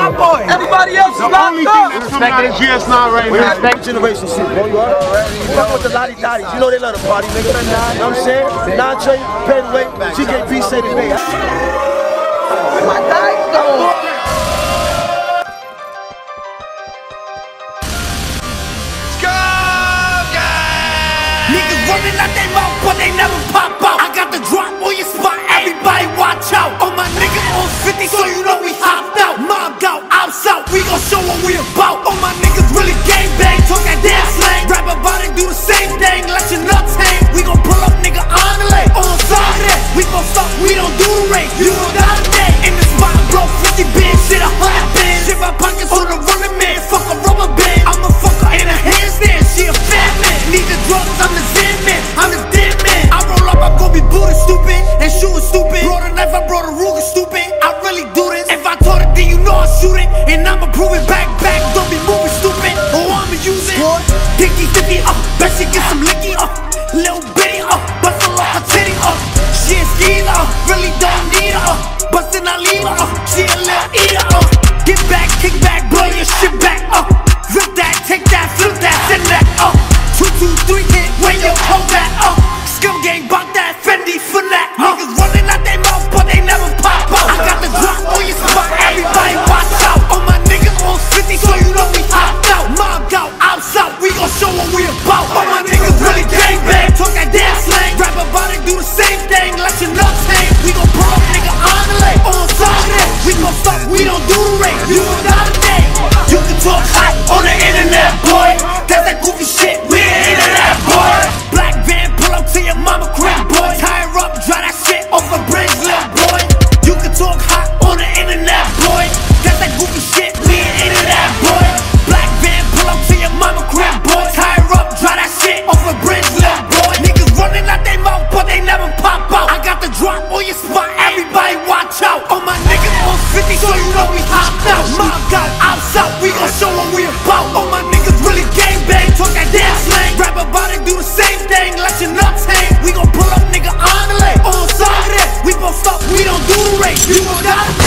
my boy. Everybody else is locked up. Respect GS9 right now. Respect generation shit, bro. You already fuck with the Lottie Dotties. You know they love the party, nigga. You know what I'm saying? Non-Trey, Penway, GKP say today. My guys, though. Niggas running out their mouth, but they never pop out. I got the drop on your spot, everybody watch out. All my niggas on 50, so you know we hopped out. Mobbed out, outside, we gon' show what we about. All my niggas really gangbang, talk that damn slang. Rap about it, do the same thing, let your nuts hang. We gon' pull up, nigga, on the lane. On Saturday, we gon' stop, we don't do the race. You don't got a day. In the spot, bro, 50 bins, shit 100 bins. Shit my pockets on the running man, fuck a rubber band. I'm a fucker in a handstand, she a fat man. Need the drugs, I'm the Zen man, I'm the dead man. I roll up, I'm gon' be booty stupid and shooting stupid. Brought a knife, I brought a Ruger stupid. I really do this. If I taught it, then you know I shoot it. And I'ma prove it back. Don't be moving stupid, or I'ma use it. Dicky, sticky, bet she get some licky, little bitty, bustin' off her titty, she a skeezer, really don't need her, bustin' I leave her, she a little eater, get back, kick back, blow your shit back, rip that, take that, flip that, send that, 2, 2, 3, hit, when you hold that, scum gang, bought that, Fendi for that, niggas running out their mouth, but they never pop out, I got the drop on your spot, everybody watch out, all my niggas on 50, so you know we hopped out, mobbed out, outside, we gon' show what we about, all my niggas really gangbang, talk that damn slang, rap about it, do the same thing, let your nuts hang, we gon' pull up, nigga, on the lane, on Saturday, we gon' stop, we don't do the race, you don't got a day, you can talk hot on the internet, boy, that's that goofy shit, we ain't into that, boy, black van, pull up to your mama crib, boy, tie her up, dry that shit off a bridge, little boy, you can talk hot on the internet, boy, that's that goofy shit, we ain't into that, boy, black van, pull up to your mama crib, boy, tie her up, dry that shit off a bridge, little boy, niggas running out their mouth, but they never pop out, I got the drop on your spot, everybody watch out, all my niggas on 50, so you know we hopped out, mobbed out, outside, we gon' show what we about, all my niggas really gangbang, talk that damn slang, rap about it, do the same thing, let your nuts hang, we gon' pull up, nigga, on the lane, on Saturday, we gon' stop, we don't do the race, you gon' die.